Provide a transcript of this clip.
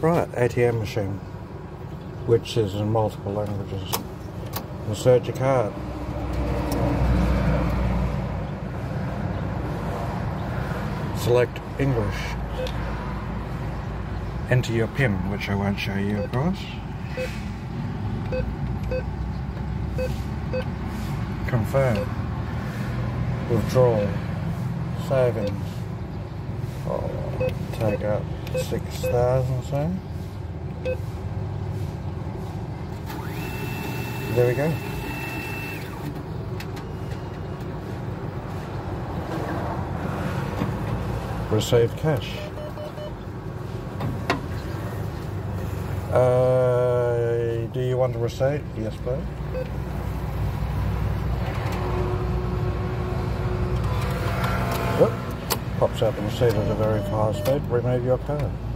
Right, ATM machine, which is in multiple languages. Insert your card. Select English. Enter your PIN, which I won't show you, of course. Confirm. Withdrawal. Savings. Oh, take out 6,000, say. There we go. Receive cash. Do you want a receipt? Yes, please. Whoop. Pops out the receipt at a very fast speed. Remove your card.